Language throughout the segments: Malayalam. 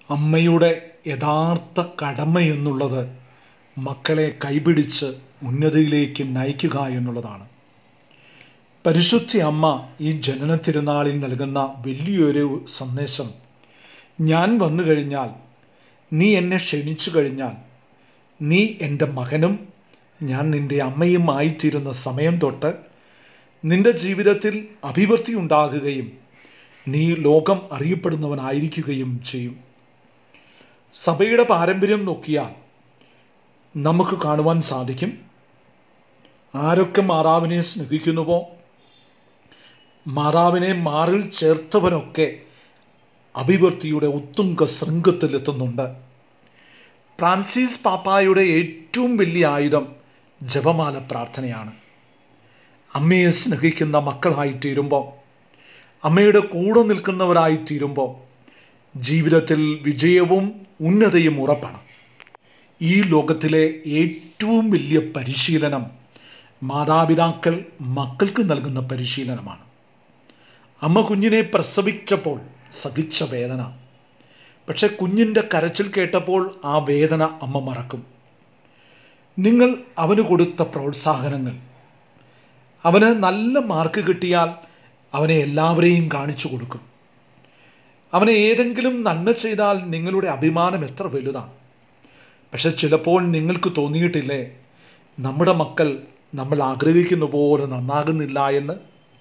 അമ്മയുടെ യഥാർത്ഥ കടമയെന്നുള്ളത് മക്കളെ കൈപിടിച്ച് ഉന്നതിയിലേക്ക് നയിക്കുക എന്നുള്ളതാണ്. പരിശുദ്ധ അമ്മ ഈ ജനന തിരുനാളിൽ നൽകുന്ന വലിയൊരു സന്ദേശം, ഞാൻ വന്നു കഴിഞ്ഞാൽ, നീ എന്നെ ക്ഷണിച്ചു കഴിഞ്ഞാൽ, നീ എൻ്റെ മകനും ഞാൻ നിൻ്റെ അമ്മയും ആയിത്തീരുന്ന സമയം തൊട്ട് നിൻ്റെ ജീവിതത്തിൽ അഭിവൃദ്ധി ഉണ്ടാകുകയും നീ ലോകം അറിയപ്പെടുന്നവനായിരിക്കുകയും ചെയ്യും. സഭയുടെ പാരമ്പര്യം നോക്കിയാൽ നമുക്ക് കാണുവാൻ സാധിക്കും, ആരൊക്കെ മാതാവിനെ സ്നേഹിക്കുന്നുവോ, മാതാവിനെ മാറിൽ ചേർത്തവനൊക്കെ അഭിവൃദ്ധിയുടെ ഉത്തുംഗ ശൃംഗത്തിലെത്തുന്നുണ്ട്. ഫ്രാൻസിസ് പാപ്പായുടെ ഏറ്റവും വലിയ ആയുധം ജപമാല പ്രാർത്ഥനയാണ്. അമ്മയെ സ്നേഹിക്കുന്ന മക്കളായിത്തീരുമ്പോൾ, അമ്മയുടെ കൂടെ നിൽക്കുന്നവരായിത്തീരുമ്പോൾ ജീവിതത്തിൽ വിജയവും ഉന്നതയും ഉറപ്പാണ്. ഈ ലോകത്തിലെ ഏറ്റവും വലിയ പരിശീലനം മാതാപിതാക്കൾ മക്കൾക്ക് നൽകുന്ന പരിശീലനമാണ്. അമ്മ കുഞ്ഞിനെ പ്രസവിച്ചപ്പോൾ സഹിച്ച വേദന, പക്ഷെ കുഞ്ഞിൻ്റെ കരച്ചിൽ കേട്ടപ്പോൾ ആ വേദന അമ്മ മറക്കും. നിങ്ങൾ അവന് കൊടുത്ത പ്രോത്സാഹനങ്ങൾ, അവന് നല്ല മാർക്ക് കിട്ടിയാൽ അവനെ എല്ലാവരെയും കാണിച്ചു കൊടുക്കും. അവനെ ഏതെങ്കിലും നന്മ ചെയ്താൽ നിങ്ങളുടെ അഭിമാനം എത്ര വലുതാണ്. പക്ഷെ ചിലപ്പോൾ നിങ്ങൾക്ക് തോന്നിയിട്ടില്ലേ, നമ്മുടെ മക്കൾ നമ്മൾ ആഗ്രഹിക്കുന്ന പോലെ നന്നാകുന്നില്ല എന്ന്?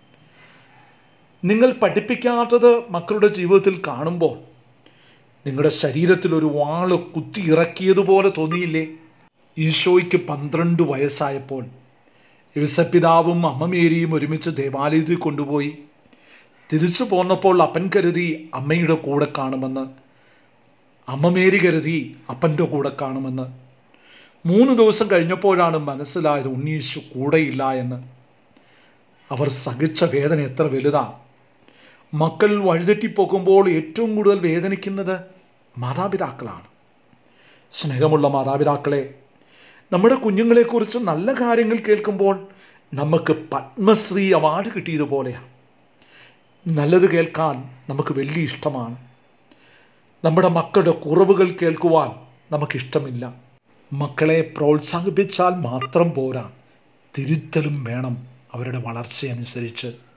നിങ്ങൾ പഠിപ്പിക്കാത്തത് മക്കളുടെ ജീവിതത്തിൽ കാണുമ്പോൾ നിങ്ങളുടെ ശരീരത്തിൽ ഒരു വാള് കുത്തി ഇറക്കിയതുപോലെ തോന്നിയില്ലേ? ഈശോയ്ക്ക് 12 വയസ്സായപ്പോൾ യോസേപ്പിതാവും അമ്മ മേരിയും ഒരുമിച്ച് ദേവാലയത്തിൽ കൊണ്ടുപോയി. തിരിച്ചു പോന്നപ്പോൾ അപ്പൻ കരുതി അമ്മയുടെ കൂടെ കാണുമെന്ന്, അമ്മ മേരി കരുതി അപ്പൻ്റെ കൂടെ കാണുമെന്ന്. 3 ദിവസം കഴിഞ്ഞപ്പോഴാണ് മനസ്സിലായത് ഉണ്ണീശു കൂടെയില്ല എന്ന്. അവർ സഹിച്ച വേദന എത്ര വലുതാ. മക്കൾ വഴിതെറ്റിപ്പോകുമ്പോൾ ഏറ്റവും കൂടുതൽ വേദനിക്കുന്നത് മാതാപിതാക്കളാണ്. സ്നേഹമുള്ള മാതാപിതാക്കളെ, നമ്മുടെ കുഞ്ഞുങ്ങളെക്കുറിച്ച് നല്ല കാര്യങ്ങൾ കേൾക്കുമ്പോൾ നമുക്ക് പത്മശ്രീ അവാർഡ് കിട്ടിയതുപോലെയാണ്. നല്ലത് കേൾക്കാൻ നമുക്ക് വലിയ ഇഷ്ടമാണ്. നമ്മുടെ മക്കളുടെ കുറവുകൾ കേൾക്കുവാൻ നമുക്കിഷ്ടമില്ല. മക്കളെ പ്രോത്സാഹിപ്പിച്ചാൽ മാത്രം പോരാ, തിരുത്തലും വേണം അവരുടെ വളർച്ചയനുസരിച്ച്.